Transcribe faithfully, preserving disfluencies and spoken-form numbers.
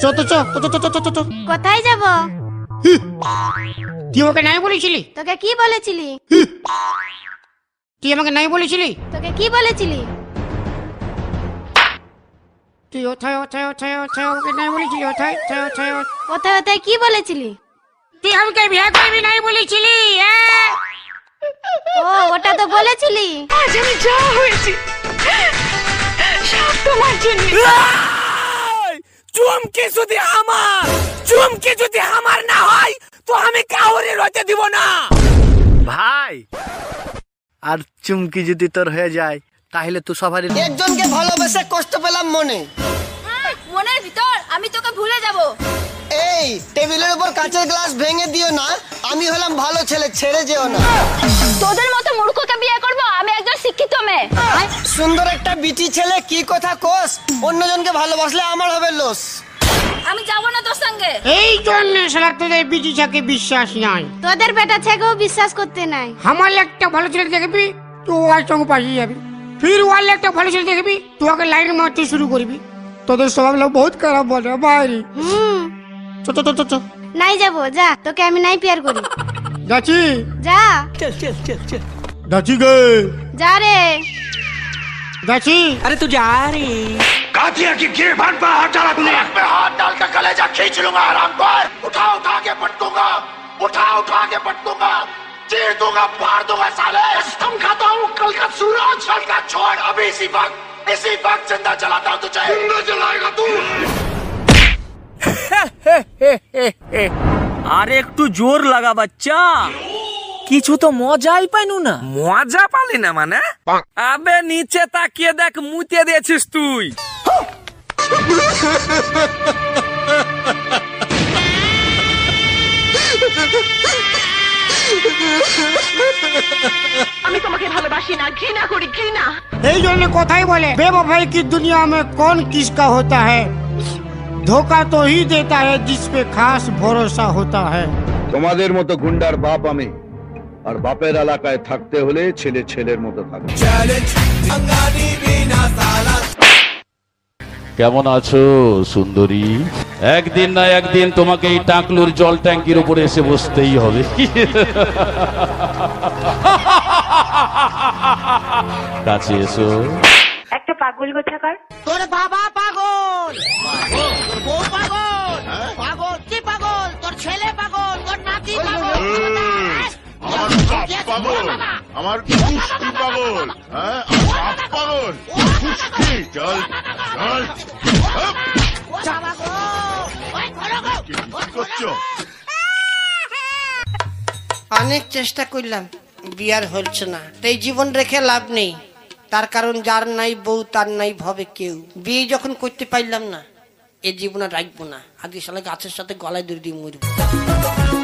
চো তো চো তো চো চো চো। কোথায় যাব? তুই আমাকে নাই বলেছিলি? তোকে কি বলেছিলি? তুই আমাকে নাই বলেছিলি? তোকে কি বলেছিলি? তুই ওথায় ওথায় ওথায় ওথায় আমাকে নাই বলেছিলি? ওথায় ওথায় ওথায় কোথায় কোথায় কি বলেছিলি? তুই আমাকে বিয়ে করবি নাই বলেছিলি? ও ওটা তো বলেছিলি। আজ আমি যা হয়েছি সব তোমার জন্য। চুমকি যদি আমার চুমকি যদি আমার না হয় তো আমি কাউরে রতে দিব না ভাই। আর চুমকি যদি তোর হয়ে যায় তাহলে তো সবারই। একজনকে ভালোবেসে কষ্ট পেলাম মনে, মনের ভিতর আমি তোকে ভুলে যাব। এই টেবিলের উপর কাঁচের গ্লাস ভেঙে দিও না, আমি হলাম ভালো ছেলে, ছেড়ে যেও না। তোদের মতো মূর্খকে বিয়ে করব? আমি একজন শিক্ষিত মেয়ে। সুন্দর একটা বিটি ছেলে কি কথা কোস, অন্যজনকে ভালোবাসলে আমার হবে লস। আমি যাব না তোর সঙ্গে। এই জন্য শালা তোদের বিটি ছাকে বিশ্বাস নাই। তোদের বেটা থেকেও বিশ্বাস করতে নাই। আমার একটা ভালো ছেলে দেখবি তুই ওর সঙ্গে পাঠিয়ে যাবি, ফির ওর একটা ভালো ছেলে দেখবি তুই ওকে লাইন মারতে শুরু করবি। তোদের স্বভাব লোক বহুত খারাপ বলে বাইরে। হুম চো চো চো চো। নাই যাব, যা, তোকে আমি নাই প্যার করি। যাচ্ছি যা চল চল চল চল। যাচ্ছি গে যা রে। যাচ্ছি। अरे तू जा रे। कातिया की गिरबान पर हाथ डाला तूने, मैं हाथ डाल कर कलेजा खींच लूंगा आराम पर। उठा उठा के पटकूंगा, उठा उठा के पटकूंगा, चीर दूंगा, फाड़ दूंगा साले। कसम खाता हूँ कल का सूरज कल का छोड़, अभी इसी वक्त इसी वक्त जिंदा जलाता हूँ तुझे। जिंदा जलाएगा तू। আর একটু জোর লাগা বাচ্চা, কিছু তো মজাই পাইনু না। মজা পালি না মানে? আবে নিচে তাকিয়ে দেখ, মুতে দিয়েছিস তুই। আমি তোমাকে ভালোবাসি না, ঘৃণা করি, ঘৃণা। এই জন্য কথাই বলে बेवफाई की दुनिया में कौन किसका होता है, धोखा तो ही देता है जिस पे खास भरोसा होता है। তোমাদের মতো গুন্ডার বাপ আমি, আর বাপের এলাকায় থাকতে হলে ছেলে ছেলের মতো থাকবে। কেমন আছো সুন্দরী? একদিন না একদিন তোমাকে এই টাকলুর জল ট্যাঙ্কির উপরে এসে বসতেই হবে। কাছে এসো। একটা পাগল কোথাকার। তোর বাবা পাগল, তোর বউ পাগল, পাগল কি পাগল, তোর ছেলে পাগল, তোর নাতি পাগল, আমার বাপ পাগল, আমার কুষ্টি পাগল, হ্যাঁ বাপ পাগল, কুষ্টি চল চল। কি করছো? অনেক চেষ্টা করলাম, বিয়ার হচ্ছে না, তাই জীবন রেখে লাভ নেই। তার কারণ যার নাই বউ তার নাই ভবে কেউ। বিয়ে যখন করতে পারলাম না, এ জীবন আর রাখবো না। আজকে শালা গাছের সাথে গলায় দড়ি দিয়ে মরবো।